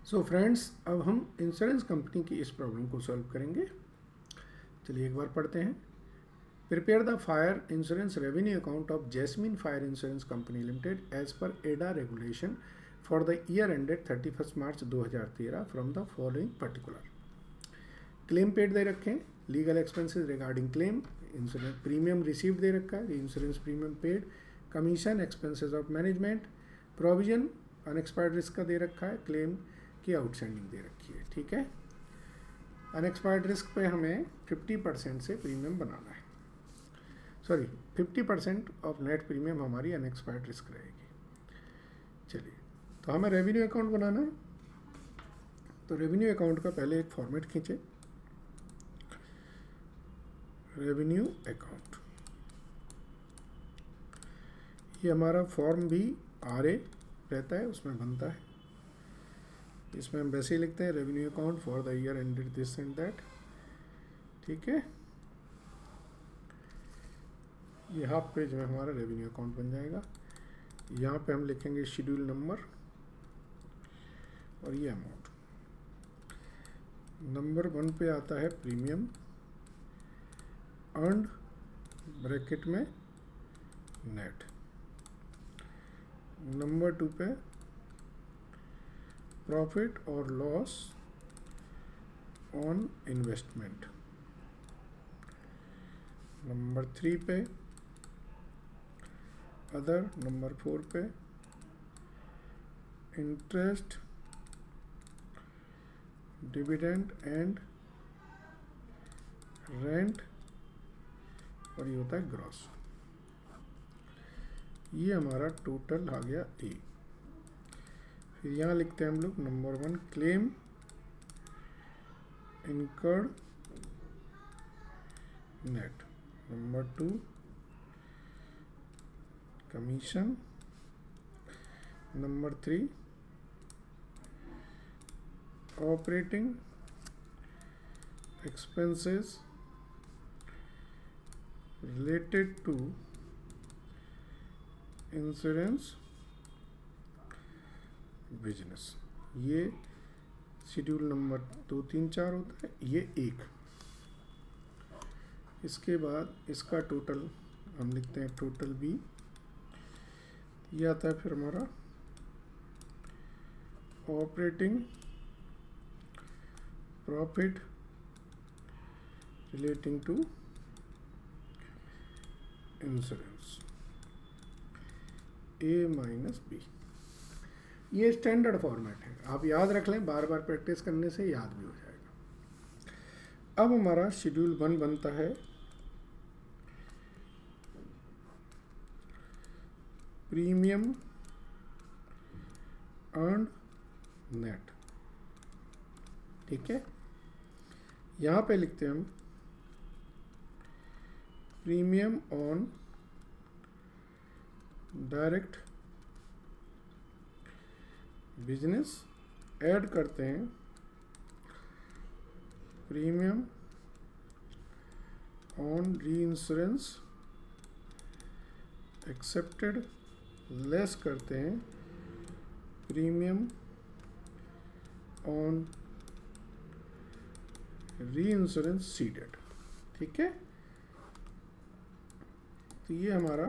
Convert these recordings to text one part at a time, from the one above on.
So friends, अब हम insurance company की इस प्रॉब्लम को सॉल्व करेंगे। चलिए एक बार पढ़ते हैं। Prepare the fire insurance revenue account of Jasmine fire insurance company limited as per IRDA regulation for the year ended 31 March 2013 from the following particular. Claim paid दे रखे हैं, legal expenses regarding claim, insurance premium received दे रखा है, insurance premium paid, commission, expenses of management, provision unexpired risk का दे रखा है, क्लेम की आउटस्टैंडिंग दे रखी है। ठीक है, अनएक्सपायर्ड रिस्क पे हमें 50% से प्रीमियम बनाना है। सॉरी, 50% ऑफ नेट प्रीमियम हमारी अनएक्सपायर्ड रिस्क रहेगी। चलिए, तो हमें रेवेन्यू अकाउंट बनाना है। तो रेवेन्यू अकाउंट का पहले एक फॉर्मेट खींचे। रेवेन्यू अकाउंट, ये हमारा फॉर्म भी RA रहता है, उसमें बनता है। इसमें हम वैसे ही लिखते हैं revenue account for the year ended this and that. ठीक है, ये हाफ पेज में हमारा रेवेन्यू अकाउंट बन जाएगा। यहाँ पे हम लिखेंगे शेड्यूल नंबर और ये अमाउंट। नंबर 1 पे आता है प्रीमियम अर्न्ड ब्रैकेट में नेट। नंबर 2 पे प्रॉफिट और लॉस ऑन इन्वेस्टमेंट। नंबर 3 पे अदर। नंबर 4 पे इंटरेस्ट, डिविडेंड एंड रेंट, और ये होता है ग्रॉस। ये हमारा टोटल आ गया A। फिर यहाँ लिखते हैं हम लोग number 1 claim incurred net. Number 2 commission. Number 3 operating expenses related to insurance business. ये शेड्यूल नंबर 2, 3, 4 होता है, ये 1। इसके बाद इसका टोटल हम लिखते हैं टोटल B। ये आता है फिर हमारा operating profit relating to insurance, A minus B। ये स्टैंडर्ड फॉर्मेट है, आप याद रख लें, बार बार प्रैक्टिस करने से याद भी हो जाएगा। अब हमारा शेड्यूल 1 बनता है प्रीमियम अर्न्ड नेट। ठीक है, यहाँ पे लिखते हैं हम premium on direct business, add करते हैं premium on reinsurance accepted, less करते हैं premium on reinsurance ceded. ठीक है, तो ये हमारा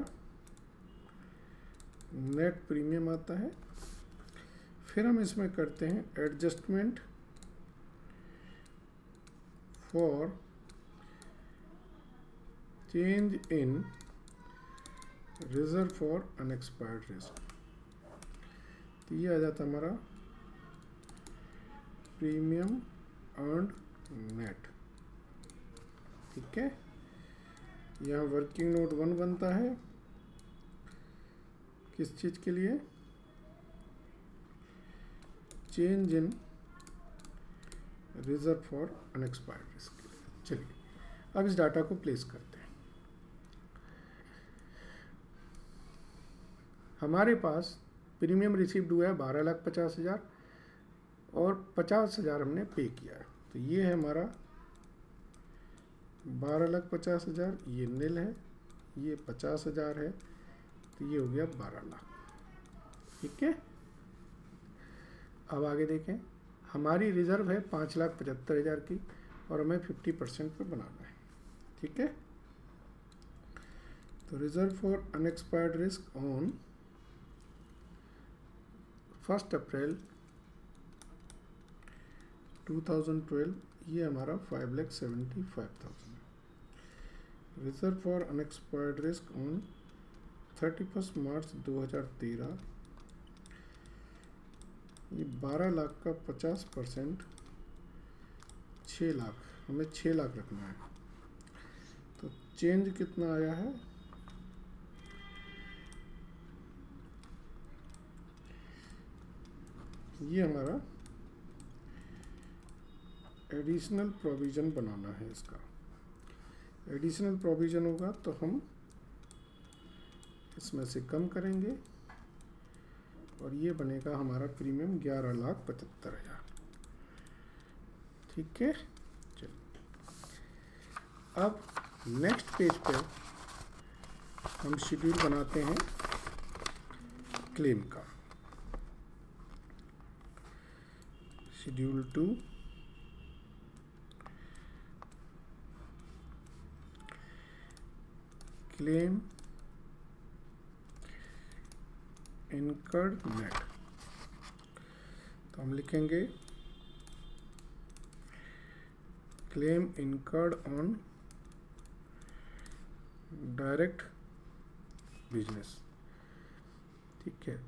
नेट प्रीमियम आता है। फिर हम इसमें करते हैं adjustment for change in reserve for unexpired risk. तो ये आ जाता हमारा प्रीमियम अर्न्ड नेट। ठीक है, यहाँ वर्किंग नोट 1 बनता है, किस चीज़ के लिए? Change in reserve for unexpired risk के लिए। चलिए, अब इस डाटा को प्लेस करते हैं। हमारे पास प्रीमियम रिसीव्ड हुआ है 12,50,000 और 50,000 हमने पे किया है। तो ये है हमारा 12,50,000, ये नील है, ये 50,000 है, तो ये हो गया 12 लाख। ठीक है, अब आगे देखें। हमारी रिज़र्व है 5,75,000 की और हमें 50% पे बनाना है, ठीक है। तो reserve for unexpired risk on 1 April 2012, ये हमारा 5,75,000 है। Reserve for unexpired risk on 31 March 2013, ये 12 लाख का 50%, 6 लाख, हमें 6 लाख रखना है। तो चेंज कितना आया है, ये हमारा एडिशनल प्रोविज़न बनाना है। इसका एडिशनल प्रोविज़न होगा तो हम इसमें से कम करेंगे और ये बनेगा हमारा प्रीमियम 11,75,000, ठीक है। चलिए अब नेक्स्ट पेज पे हम शेड्यूल बनाते हैं क्लेम का। Schedule 2, claim incurred net. तो हम लिखेंगे claim incurred on direct business, ठीक है।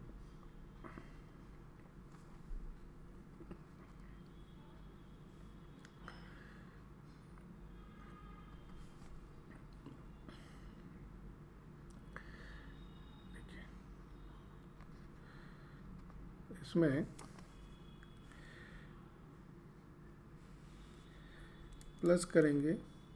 इसमें प्लस करेंगे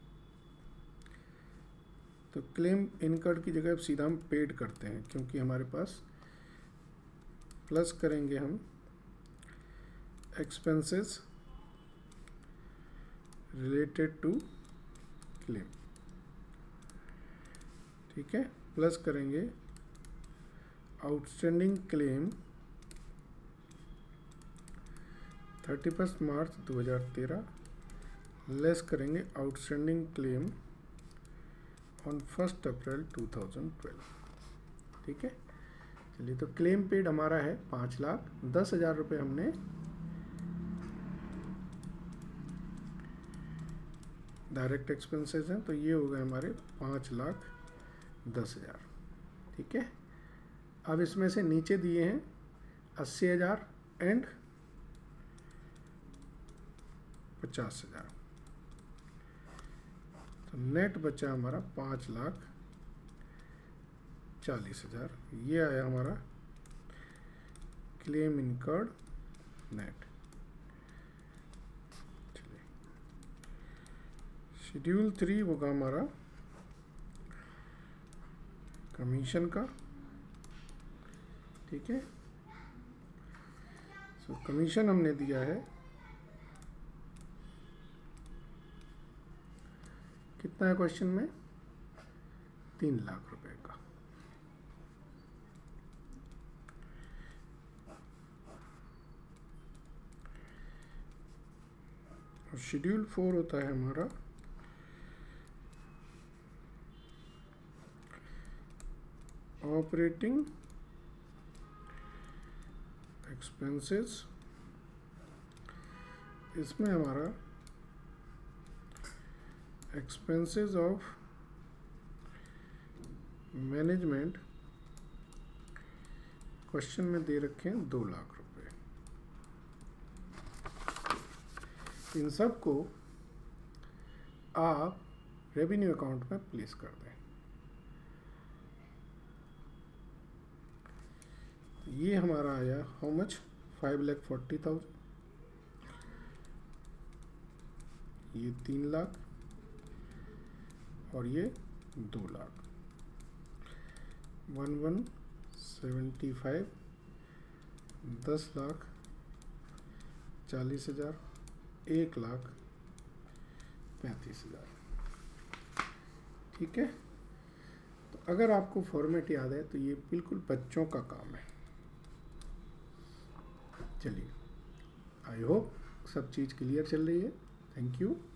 तो क्लेम इनकर्ड की जगह सीधा हम पेड करते हैं, क्योंकि हमारे पास प्लस करेंगे हम एक्सपेंसेस रिलेटेड टू क्लेम, ठीक है। प्लस करेंगे आउटस्टैंडिंग क्लेम 31 मार्च 2013, लेस करेंगे आउटस्टैंडिंग क्लेम ऑन 1 अप्रैल 2012, ठीक है। चलिए, तो क्लेम पेड हमारा है 5,10,000 रुपये। हमने डायरेक्ट एक्सपेंसेस हैं, तो ये हो गए हमारे 5,10,000, ठीक है। अब इसमें से नीचे दिए हैं 80,000 एंड 50,000, तो नेट बचा हमारा 5,40,000। ये आया हमारा क्लेम इनकर्ड नेट। चलिए, शेड्यूल 3 होगा हमारा कमीशन का, ठीक है। सो कमीशन हमने दिया है कितना है क्वेश्चन में, 3 लाख रुपए का। और शेड्यूल 4 होता है हमारा ऑपरेटिंग एक्सपेंसेस। इसमें हमारा एक्सपेंसेस ऑफ मैनेजमेंट क्वेश्चन में दे रखे हैं 2 लाख रुपए। इन सब को आप रेवेन्यू अकाउंट में प्लेस कर दें। ये हमारा आया हाउ मच, 5,40,000, ये 3 लाख और ये 2 लाख, 1,175, 10,40,000, 1,35,000, ठीक है। तो अगर आपको फॉर्मेट याद है तो ये बिल्कुल बच्चों का काम है। चलिए आई होप सब चीज़ क्लियर चल रही है। Thank you.